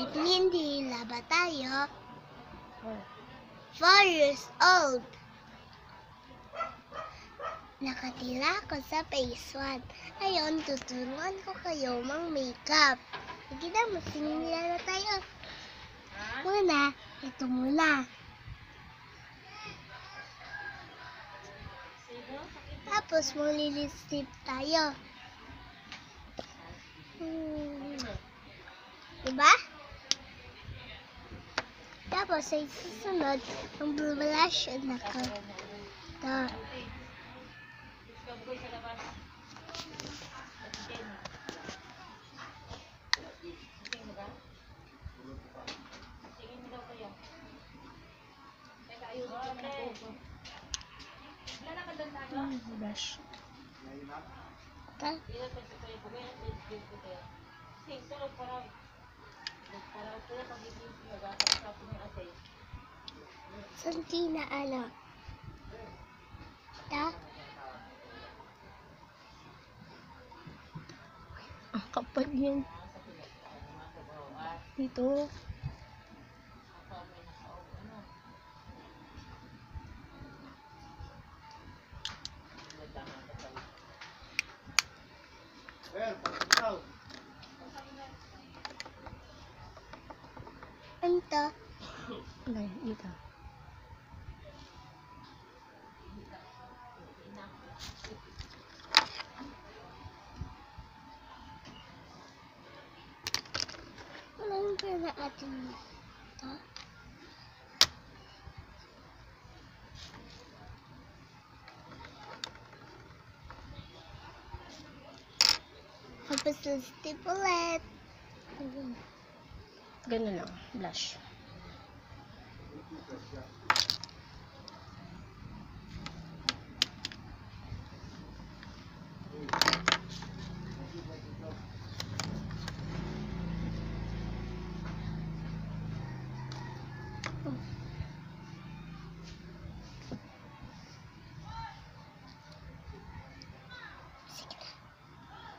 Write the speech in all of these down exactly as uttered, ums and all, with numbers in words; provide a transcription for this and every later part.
Lindy, laba tayo. Four years old. Nakatira ako sa phase one. Ngayon, tuturuan ko kayo mang-makeup. Sige na, magsimula na tayo. Muna, ito muna. Tapos, mag-lipstick tayo. Hmm. Diba? Tapos, ay susunod, ang blush na ka. Ito. Hmm, blush. Ito. Santina, ano? Ito. Ang kapal yan. Dito. Ano to? Ay, dito. Walang pa na atin ito. Tapos lipstick ulit. Ganun lang. Blush.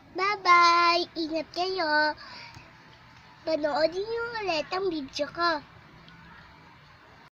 Bye-bye! Ingat kayo! Panoodin niyo ulit ang video ko.